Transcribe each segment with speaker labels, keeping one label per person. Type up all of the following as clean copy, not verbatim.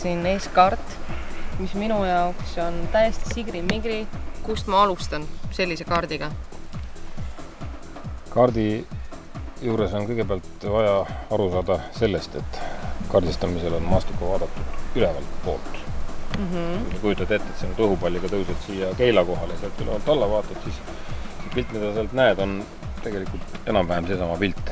Speaker 1: siin S-kaart, mis minu jaoks on täiesti sigri-migri. Kust ma alustan sellise kaardiga?
Speaker 2: Kaardi juures on kõigepealt vaja aru saada sellest, et kaardistamisel on maastikku vaadatud ülevalt poolt. Kui sa kujutad ette, et see on õhupalliga tõused siia keila kohale ja sealt ülevalt alla vaatad, siis see pilt, mida sealt näed, on tegelikult enam-vähem seesama pilt.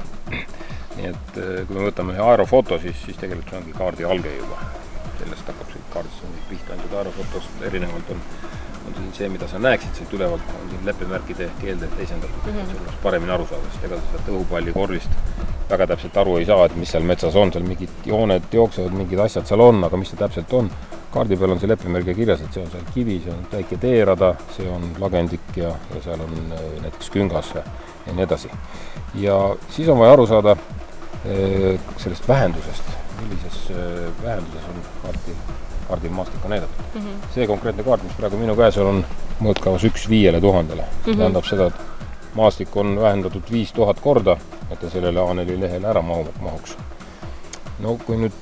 Speaker 2: Nii et kui me võtame ühe aerofoto, siis tegelikult see ongi kaardi alge juba. Sellest hakkab see kaardist on pihta ainult aerofotost. Erinevalt on siin see, mida sa näeksid sealt ülevalt, on siin leppemärkide keelde teisendatud. See oleks paremini aru saada, sest ega sa sealt õhupalli korvist väga täpselt aru ei saa, et mis seal metsas on. Seal mingid jooned jooksevad, mingid asjad seal on, aga mis see täpselt on? Kaardi peal on see leppemärgi kirjas, et see on seal kivi, see on väike teerada, see on lagendik ja seal on näiteks küngas ja nii edasi. Ja siis on vaja aru saada sellest vähendusest, millises vähenduses on kaardil maastikku näidatud. See konkreetne kaart, mis praegu minu käes on mõõtkavas 1/5000. See tähendab seda, et maastik on vähendatud 5000 korda, et ta sellele A4 lehele ära mahuks. No kui nüüd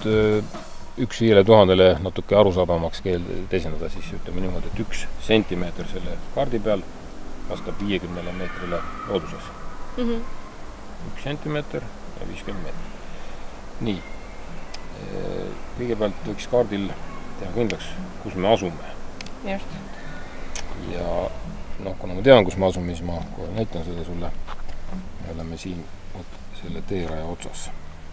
Speaker 2: 1/5000 natuke arusaadavamaks teisendada, siis ütleme niimoodi, et 1 sentimeeter selle kaardi peal vastab 50 meetrile looduses. 1 sentimeeter ja 50 meetrit. Nii. Kõigepealt võiks kaardil teha kindlaks, kus me asume.
Speaker 1: Just.
Speaker 2: Ja kuna ma tean, kus me asume, siis ma kohe näitan seda sulle. Me oleme siin selle teeraja otsas.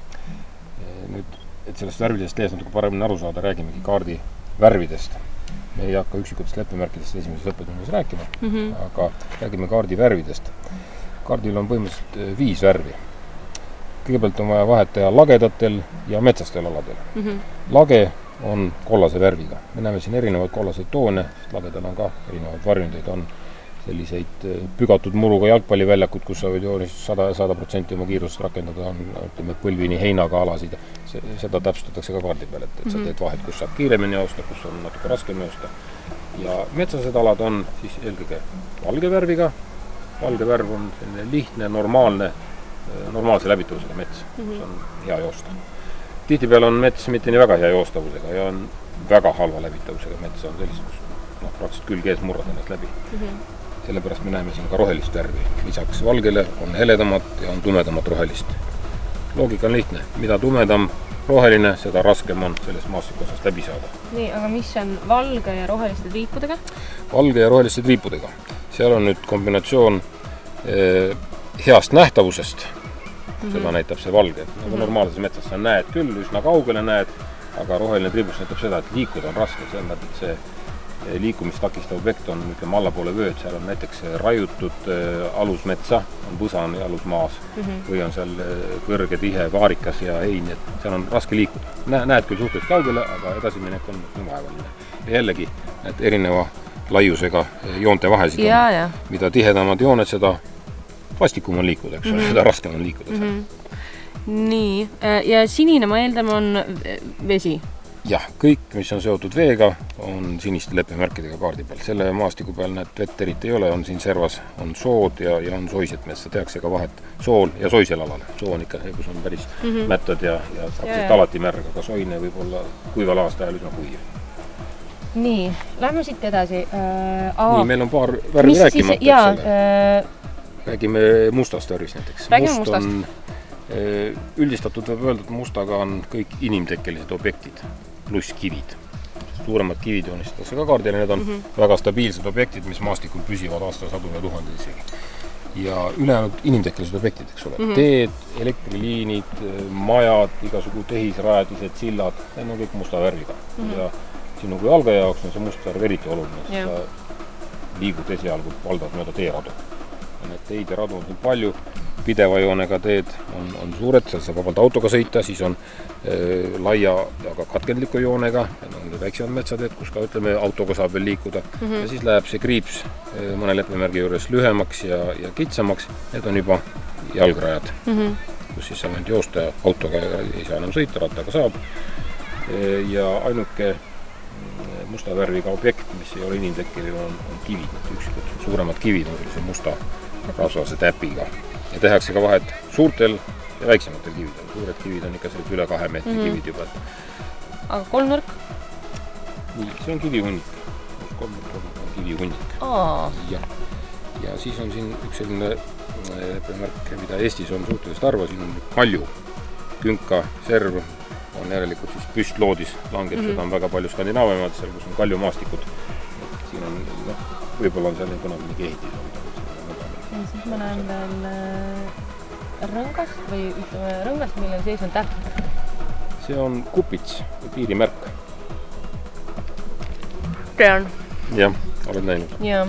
Speaker 2: Nüüd, et sellest värvidest lehest natuke paremini aru saada, räägimegi kaardi värvidest. Me ei hakka üksikutest leppemärkidest esimeses õppetunnis rääkima, aga räägime kaardi värvidest. Kaardil on põhimõtteliselt 5 värvi. Kõigepealt on vaja vahet teha lagedatel ja metsastel aladel. Lage on kollase värviga. Me näeme siin erinevaid kollaseid toone, sest lagedal on ka erinevaid varjundeid. On selliseid pügatud muruga jalgpalliväljakud, kus sa võid joonist 100% oma kiirust rakendada, on põlvini heinaga alasid. Seda täpsustatakse ka kaardi peal, et sa teed vahet, kus saab kiiremini joosta, kus on natuke raskem joosta. Ja metsased alad on siis eelkõige valge värviga. Valge värv on selline lihtne, normaalse läbitavusega mets, kus on hea joosta. Tihtipeale on mets mitte nii väga hea joostavusega ja on väga halva läbitavusega mets. On sellist, kus praktiliselt külg ees murrad ennast läbi. Sellepärast me näeme siin ka rohelist värvi. Lisaks valgele on heledamat ja on tumedamat rohelist. Loogika on lihtne. Mida tumedam roheline, seda raskem on sellest maastikosast läbi saada.
Speaker 1: Nii, aga mis on valge ja roheliste triipudega?
Speaker 2: Valge ja roheliste triipudega. Seal on nüüd kombinatsioon heast nähtavusest. Seda näitab see valge. Nagu normaalses metsas sa näed küll, üsna kaugele näed, aga roheline triibus näitab seda, et liikuda on raske. See tähendab, et see liikumist takistav objekt on allapoole vööd. Seal on näiteks raiutud alusmetsa, on võsa on alusmaas või on seal kõrge tihe vaarikas ja hein, et seal on raske liikuda. Näed küll suhteliselt kaugele, aga edasiminek on vaevaline. Ja jällegi näed erineva laiusega joonte vahesid on. Mida tihedamad jooned, seda vastikum on liikuda, seda raskem on liikuda.
Speaker 1: Nii, ja sinine ma eeldame on vesi?
Speaker 2: Jah, kõik, mis on seotud veega, on siniste leppemärkidega kaardi peal. Selle maastiku peal näed vett eriti ei ole, on siin servas, on sood ja on soiset metsa. Tehakse ka vahet sool ja soisel alal. Soo on ikka see, kus on päris mättad ja praktiliselt alati märg, aga soine võib olla kuival aasta ajal üsna kuiv.
Speaker 1: Nii, lähme siit edasi.
Speaker 2: Nii, meil on paar värvi rääkimata. Räägime mustast värvist näiteks.
Speaker 1: Räägime mustast.
Speaker 2: Üldistatud võib öelda, et mustaga on kõik inimtekkelised objektid pluss kivid. Suuremad kivid joonistatakse ka kaardile, need on väga stabiilsed objektid, mis maastikul püsivad aastasadu ja tuhanded isegi. Ja ülejäänud inimtekkelised objektid, eks ole. Teed, elektriliinid, majad, igasugu tehisrajatised, sillad, need on kõik musta värviga. Ja sinu kui algaja jaoks on see must värv eriti oluline, sest sa liigud esialgu valdad mööda teeradu. Need teid ja radu on siin palju, pideva joonega teed on suured, seal saab vabalt autoga sõita, siis on laia, aga katkendliku joonega, on väiksemad metsateed, kus ka ütleme, autoga saab veel liikuda. Ja siis läheb see kriips mõne leppemärgi juures lühemaks ja kitsamaks, need on juba jalgrajad, kus siis saab ainult joosta ja autoga ei saa enam sõita, rattaga saab. Ja ainuke musta värviga objekt, mis ei ole inimtekkeline, on kivid, üksikud suuremad kivid on sellise musta rasvase täpiga. Ja tehakse ka vahet suurtel ja väiksematel kividel. Suured kivid on ikka üle 2 meetri kivid juba.
Speaker 1: aga kolmnurk?
Speaker 2: Nii, see on kivihunnik. Kolmnurk on kivihunnik. Ja siis on siin üks selline märk, mida Eestis on suhteliselt harva, siin on kalju, künka, serv on järelikult siis püstloodis langed, seda on väga palju Skandinaavimaad, seal kus on kaljumaastikud. Siin on, võib-olla on seal kunagi mingi ehitis.
Speaker 1: Ja siis ma näen veel rõngast või ütleme rõngast, millel sees on täht.
Speaker 2: See on kupits või piirimärk.
Speaker 1: Tean.
Speaker 2: Jah, oled näinud.
Speaker 1: Jah.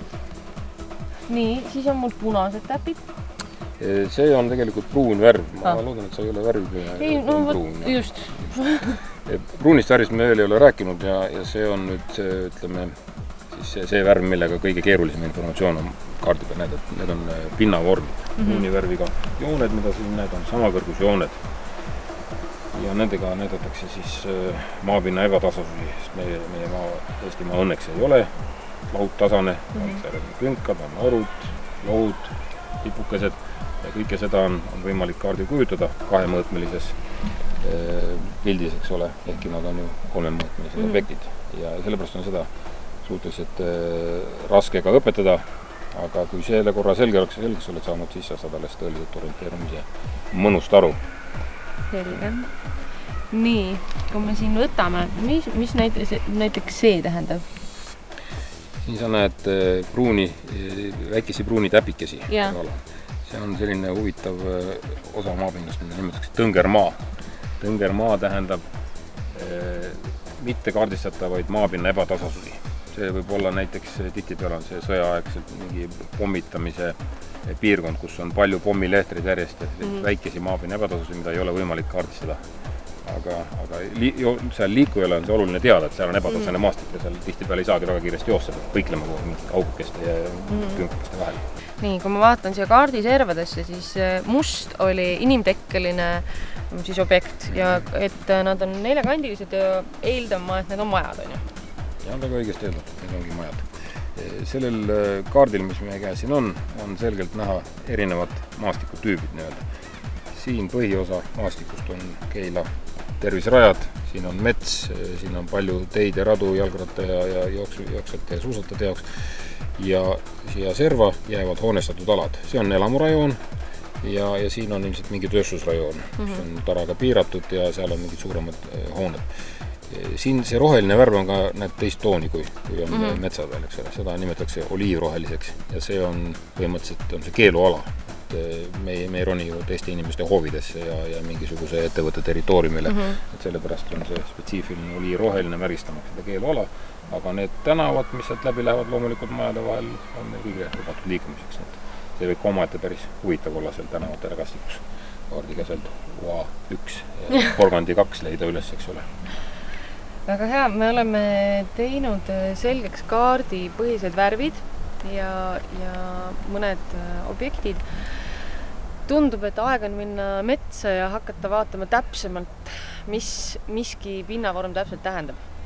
Speaker 1: Nii, siis on mul punased täpid.
Speaker 2: See on tegelikult pruun värv. Ma loodan, et sa ei ole värvipüha.
Speaker 1: Ei, no võt, just.
Speaker 2: Pruunist värvist me veel ei ole rääkinud ja see on nüüd, ütleme, siis see värv, millega kõige keerulisem informatsioon on kaardi peal näidata. Need on pinnavormid. Pruuni värviga jooned, mida siin näed, on samakõrgus jooned. Ja nendega näidatakse siis maapinna ebatasasusi, sest meie maa, Eesti maa õnneks ei ole laudtasane, on künkad, on orud, lohud, tipukesed ja kõike seda on võimalik kaardil kujutada kahemõõtmelises pildis, eks ole, ehkki nad on ju kolmemõõtmelised objektid ja sellepärast on seda suhteliselt raske ka õpetada, aga kui selle korra selgeks oled saanud, siis sa saad alles tõeliselt orienteerumise mõnust aru.
Speaker 1: Selge. Nii, kui me siin võtame, mis näiteks see tähendab?
Speaker 2: Siin sa näed väikesi pruuni täpikesi.
Speaker 1: Yeah.
Speaker 2: See on selline huvitav osa maapinnast, mida nimetatakse tõngermaa. Tõngermaa tähendab mitte kaardistatavaid maapinna ebatasasusi. See võib olla näiteks, tihtipeale on see sõjaaegselt mingi pommitamise piirkond, kus on palju pommilehtreid järjest, väikesi maapinna ebatasusi, mida ei ole võimalik kaardistada. Aga seal liikujale on see oluline teada, et seal on ebatasane maastik ja seal tihtipeale ei saagi väga kiiresti joosta, põiklema kogu mingite augukeste ja künkakeste vahel.
Speaker 1: Nii, kui ma vaatan siia kaardiservadesse, siis must oli inimtekkeline siis objekt ja et nad on neljakandilised ja eeldama, et need on majad, on ju?
Speaker 2: Ja on väga õigesti eeldatud, need ongi majad. Sellel kaardil, mis meie käes siin on selgelt näha erinevad maastikutüübid nii-öelda. Siin põhiosa maastikust on Keila tervisrajad, siin on mets, siin on palju teid ja radu jalgratta ja jooksvate ja suusatajate jaoks ja siia serva jäävad hoonestatud alad. See on elamurajoon ja siin on ilmselt mingi tööstusrajoon, mis on taraga piiratud ja seal on mingid suuremad hooned. Siin see roheline värv on ka näed teist tooni, kui on metsad veel, eks ole. Seda nimetatakse oliivroheliseks ja see on põhimõtteliselt on see keeluala. Me ei roni ju teiste inimeste hoovidesse ja mingisuguse ettevõtte territooriumile, et sellepärast on see spetsiifiline oliiroheline märgistamaks seda keeluala, aga need tänavad, mis sealt läbi lähevad loomulikult majade vahel, on kõige lubatud liikumiseks. See võib omaette päris huvitav olla seal tänavate rägastikus kaardiga sealt UA1 ja Porgandi 2 leida üles, eks ole.
Speaker 1: Väga hea, me oleme teinud selgeks kaardi põhised värvid ja mõned objektid. Tundub, et aeg on minna metsa ja hakata vaatama täpsemalt, mis miski pinnavorm täpselt tähendab.